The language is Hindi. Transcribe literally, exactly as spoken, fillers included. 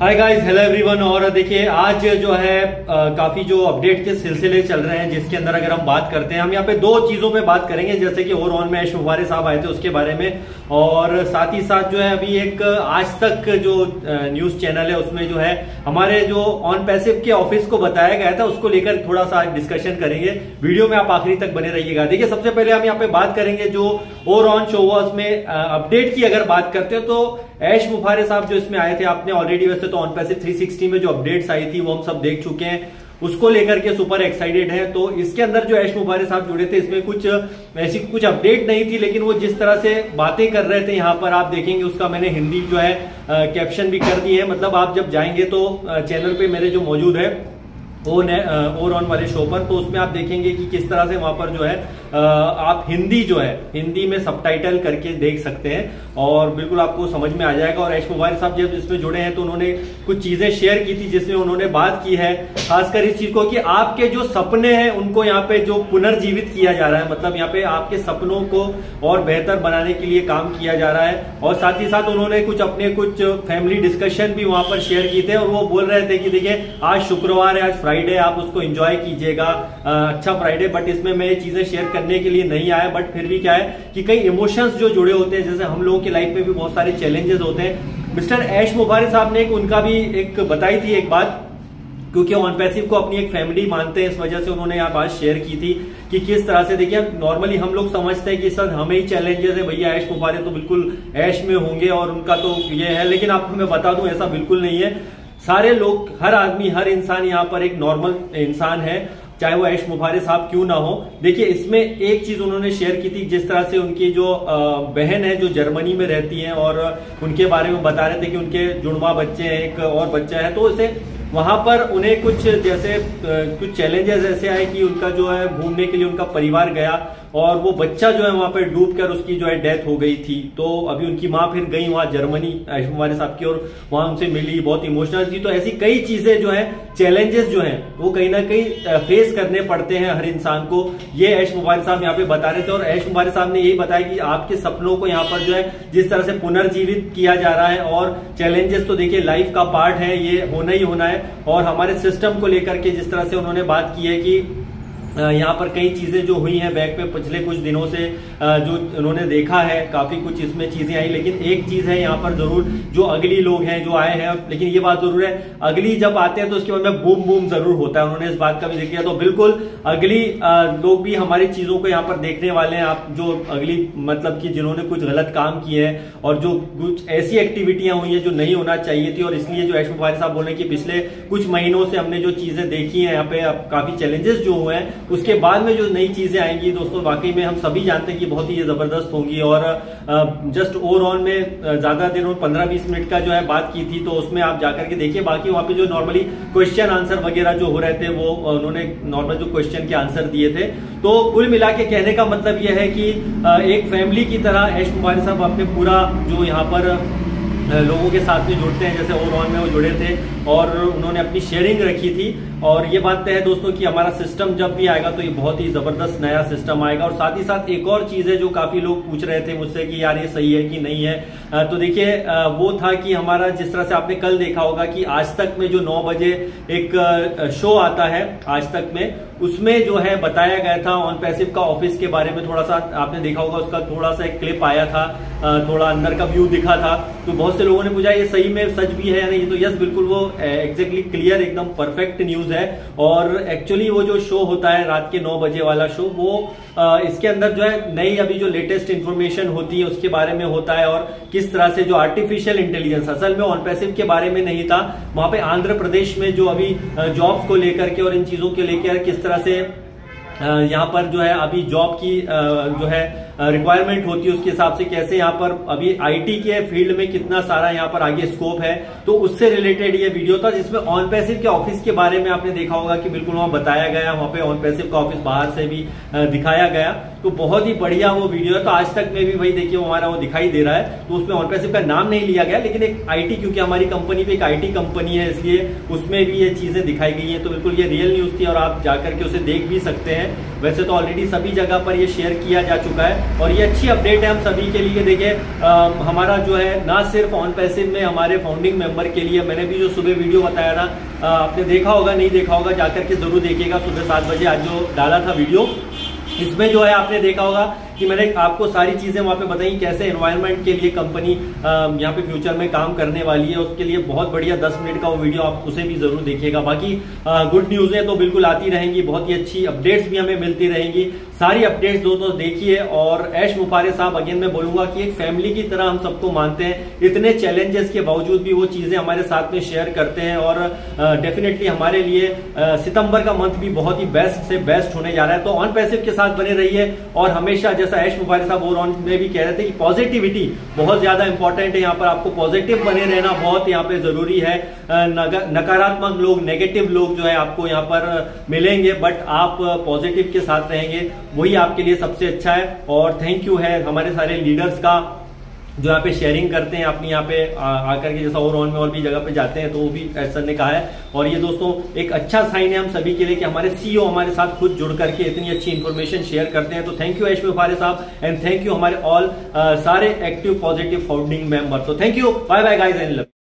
Hi guys, hello everyone. और देखिए आज जो है आ, काफी जो अपडेट के सिलसिले चल रहे हैं, जिसके अंदर अगर हम बात करते हैं, हम यहाँ पे दो चीजों पे बात करेंगे, जैसे कि ओवर ऑन में ऐश मुबारक साहब आए थे उसके बारे में, और साथ ही साथ जो है अभी एक आज तक जो न्यूज चैनल है उसमें जो है हमारे जो ऑन पैसिव के ऑफिस को बताया गया था उसको लेकर थोड़ा सा डिस्कशन करेंगे। वीडियो में आप आखिरी तक बने रहिएगा। देखिए सबसे पहले हम यहाँ पे बात करेंगे जो ओवर ऑन शो हुआ उसमें अपडेट की अगर बात करते हैं तो ऐश मुबारक साहब जो इसमें आए थे, आपने ऑलरेडी वैसे तो ऑन पैसिव थ्री सिक्सटी में जो अपडेट्स आई थी वो हम सब देख चुके हैं, उसको लेकर के सुपर एक्साइटेड है। तो इसके अंदर जो ऐश मुबारक साहब जुड़े थे इसमें कुछ ऐसी कुछ अपडेट नहीं थी, लेकिन वो जिस तरह से बातें कर रहे थे यहाँ पर आप देखेंगे, उसका मैंने हिंदी जो है कैप्शन भी कर दी है। मतलब आप जब जाएंगे तो चैनल पे मेरे जो मौजूद है ओवर ऑन वाले शो पर, तो उसमें आप देखेंगे कि किस तरह से वहां पर जो है आप हिंदी जो है हिंदी में सबटाइटल करके देख सकते हैं और बिल्कुल आपको समझ में आ जाएगा। और ऐश मुबारक साहब जब इसमें जुड़े हैं तो उन्होंने कुछ चीजें शेयर की थी जिसमें उन्होंने बात की है खासकर इस चीज को कि आपके जो सपने हैं उनको यहाँ पे जो पुनर्जीवित किया जा रहा है, मतलब यहाँ पे आपके सपनों को और बेहतर बनाने के लिए काम किया जा रहा है। और साथ ही साथ उन्होंने कुछ अपने कुछ फैमिली डिस्कशन भी वहां पर शेयर किए थे और वो बोल रहे थे कि देखिए आज शुक्रवार है, आज फ्राइडे, आप उसको एंजॉय कीजिएगा, अच्छा फ्राइडे। बट इसमें मैं ये चीजें शेयर करने के लिए नहीं आया, बट फिर भी क्या है कि कई इमोशंस जो जुड़े होते हैं, जैसे हम लोगों की लाइफ में भी बहुत सारे चैलेंजेस होते हैं। मिस्टर ऐश मुबारक साहब ने एक उनका भी एक बताई थी एक बात, क्योंकि ऑन पैसिव को अपनी एक फैमिली मानते हैं, इस वजह से उन्होंने यहाँ बात शेयर की थी कि किस तरह से देखिए नॉर्मली हम लोग समझते हैं कि सर हमें ही चैलेंजेस है, भैया ऐश मुबारक तो बिल्कुल ऐश में होंगे और उनका तो ये है, लेकिन आपको मैं बता दूं ऐसा बिल्कुल नहीं है। सारे लोग, हर आदमी, हर इंसान यहाँ पर एक नॉर्मल इंसान है, चाहे वो ऐश मुबारक साहब क्यों ना हो। देखिए इसमें एक चीज उन्होंने शेयर की थी, जिस तरह से उनकी जो बहन है जो जर्मनी में रहती है और उनके बारे में बता रहे थे कि उनके जुड़वा बच्चे हैं, एक और बच्चा है, तो उसे वहां पर उन्हें कुछ जैसे कुछ चैलेंजेस ऐसे आए कि उनका जो है घूमने के लिए उनका परिवार गया और वो बच्चा जो है वहां पर डूब कर उसकी जो है डेथ हो गई थी। तो अभी उनकी माँ फिर गई वहां जर्मनी ऐश मुबारक साहब की और वहां उनसे मिली, बहुत इमोशनल थी। तो ऐसी कई चीजें जो है, चैलेंजेस जो है वो कहीं ना कहीं फेस करने पड़ते हैं हर इंसान को, ये ऐश मुबारक साहब यहाँ पे बता रहे थे। और ऐश मुबारक साहब ने यही बताया कि आपके सपनों को यहाँ पर जो है जिस तरह से पुनर्जीवित किया जा रहा है, और चैलेंजेस तो देखिए लाइफ का पार्ट है, ये होना ही होना है। और हमारे सिस्टम को लेकर के जिस तरह से उन्होंने बात की है कि यहाँ पर कई चीजें जो हुई हैं बैक में पिछले कुछ दिनों से जो उन्होंने देखा है, काफी कुछ इसमें चीजें आई, लेकिन एक चीज है यहाँ पर जरूर, जो अगली लोग हैं जो आए हैं, लेकिन ये बात जरूर है अगली जब आते हैं तो उसके बाद में बूम बूम जरूर होता है, उन्होंने इस बात का भी जिक्र किया। तो बिल्कुल अगली लोग भी हमारी चीजों को यहाँ पर देखने वाले हैं। आप जो अगली मतलब कि जिन्होंने कुछ गलत काम किए हैं और जो कुछ ऐसी एक्टिविटियां हुई है जो नहीं होना चाहिए थी, और इसलिए जो ऐश मुबारक साहब बोल रहे हैं कि पिछले कुछ महीनों से हमने जो चीजें देखी है यहाँ पे काफी चैलेंजेस जो हुए हैं, उसके बाद में जो नई चीजें आएंगी दोस्तों वाकई में हम सभी जानते हैं कि बहुत ही ये जबरदस्त होंगी। और जस्ट ओवर ऑन में ज्यादा दिनों पंद्रह बीस मिनट का जो है बात की थी, तो उसमें आप जाकर के देखिए। बाकी वहां पे जो नॉर्मली क्वेश्चन आंसर वगैरह जो हो रहे थे वो उन्होंने नॉर्मल जो क्वेश्चन के आंसर दिए थे। तो कुल मिला के कहने का मतलब यह है कि एक फैमिली की तरह ऐश मुबारक साहब अपने पूरा जो यहाँ पर लोगों के साथ में जुड़ते हैं, जैसे ओवर ऑन में वो जुड़े थे और उन्होंने अपनी शेयरिंग रखी थी। और ये बात तय है दोस्तों कि हमारा सिस्टम जब भी आएगा तो ये बहुत ही जबरदस्त नया सिस्टम आएगा। और साथ ही साथ एक और चीज है जो काफी लोग पूछ रहे थे मुझसे कि यार ये सही है कि नहीं है, तो देखिए वो था कि हमारा जिस तरह से आपने कल देखा होगा कि आज तक में जो नौ बजे एक शो आता है आज तक में, उसमें जो है बताया गया था ऑन पैसिव का ऑफिस के बारे में, थोड़ा सा आपने देखा होगा, उसका थोड़ा सा एक क्लिप आया था, थोड़ा अंदर का व्यू दिखा था। तो बहुत से लोगों ने पूछा ये सही में सच भी है या नहीं, तो यस बिल्कुल वो एग्जैक्टली क्लियर एकदम परफेक्ट न्यूज है। और एक्चुअली वो जो शो होता है रात के नौ बजे वाला शो, वो आ, इसके अंदर जो है नई अभी जो लेटेस्ट इंफॉर्मेशन होती है उसके बारे में होता है, और किस तरह से जो आर्टिफिशियल इंटेलिजेंस असल में ऑन पैसिव के बारे में नहीं था, वहां पे आंध्र प्रदेश में जो अभी जॉब्स को लेकर के और इन चीजों के लेकर किस तरह से यहाँ पर जो है अभी जॉब की जो है रिक्वायरमेंट होती है, उसके हिसाब से कैसे यहाँ पर अभी आईटी के फील्ड में कितना सारा यहाँ पर आगे स्कोप है, तो उससे रिलेटेड ये वीडियो था जिसमें ऑन पैसिव के ऑफिस के बारे में आपने देखा होगा कि बिल्कुल वहां बताया गया, वहां पे ऑन पैसिव का ऑफिस बाहर से भी दिखाया गया। तो बहुत ही बढ़िया वो वीडियो है। तो आज तक में भी भाई देखिए हमारा वो दिखाई दे रहा है, तो उसमें ऑन पैसिव का नाम नहीं लिया गया, लेकिन एक आईटी, क्योंकि हमारी कंपनी भी एक आईटी कंपनी है इसलिए उसमें भी ये चीजें दिखाई गई है। तो बिल्कुल ये रियल न्यूज थी और आप जाकर के उसे देख भी सकते हैं। वैसे तो ऑलरेडी सभी जगह पर ये शेयर किया जा चुका है, और ये अच्छी अपडेट है हम सभी के लिए। देखिए हमारा जो है ना सिर्फ ऑन पैसिव में हमारे फाउंडिंग मेंबर के लिए, मैंने भी जो सुबह वीडियो बताया था, आपने देखा होगा, नहीं देखा होगा जाकर के जरूर देखिएगा, सुबह सात बजे आज जो डाला था वीडियो, इसमें जो है आपने देखा होगा कि मैंने आपको सारी चीजें वहां पे बताई, कैसे एनवायरनमेंट के लिए कंपनी यहाँ पे फ्यूचर में काम करने वाली है। उसके लिए बहुत बढ़िया दस मिनट का वो वीडियो, आप उसे भी जरूर देखिएगा। बाकी गुड न्यूज़ तो बिल्कुल आती रहेंगी, बहुत ही अच्छी अपडेट्स भी हमें मिलती रहेंगी। सारी अपडेट्स दोस्तों देखिए। और ऐश मुफारे साहब, अगेन मैं बोलूंगा कि एक फैमिली की तरह हम सबको मानते हैं, इतने चैलेंजेस के बावजूद भी वो चीजें हमारे साथ में शेयर करते हैं। और डेफिनेटली हमारे लिए सितंबर का मंथ भी बहुत ही बेस्ट से बेस्ट होने जा रहा है। तो ऑन पैसिव के साथ बने रहिए और हमेशा, जैसा ऐश मुफारे साहब और ऑन में भी कह रहे थे कि पॉजिटिविटी बहुत ज्यादा इंपॉर्टेंट है। यहाँ पर आपको पॉजिटिव बने रहना बहुत यहाँ पे जरूरी है। नकारात्मक लोग, नेगेटिव लोग जो है आपको यहाँ पर मिलेंगे, बट आप पॉजिटिव के साथ रहेंगे, वही आपके लिए सबसे अच्छा है। और थैंक यू है हमारे सारे लीडर्स का जो यहाँ पे शेयरिंग करते हैं अपनी, यहाँ पे आकर के, जैसा और ऑन में और भी जगह पे जाते हैं तो वो भी सर ने कहा है। और ये दोस्तों एक अच्छा साइन है हम सभी के लिए कि हमारे सीईओ हमारे साथ खुद जुड़ करके इतनी अच्छी इंफॉर्मेशन शेयर करते हैं। तो थैंक यू ऐश मुफारे साहब एंड थैंक यू हमारे ऑल सारे एक्टिव पॉजिटिव फाउंडिंग मेंबर। तो thank you, bye bye guys and love.